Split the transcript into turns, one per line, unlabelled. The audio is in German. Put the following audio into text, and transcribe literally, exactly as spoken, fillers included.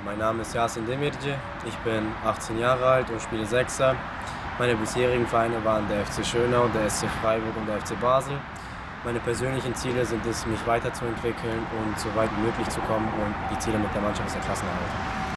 Mein Name ist Yasin Demirci, ich bin achtzehn Jahre alt und spiele Sechser. Meine bisherigen Vereine waren der F C Schönau, der S C Freiburg und der F C Basel. Meine persönlichen Ziele sind es, mich weiterzuentwickeln und so weit wie möglich zu kommen, und die Ziele mit der Mannschaft ist der Klassenerhalt.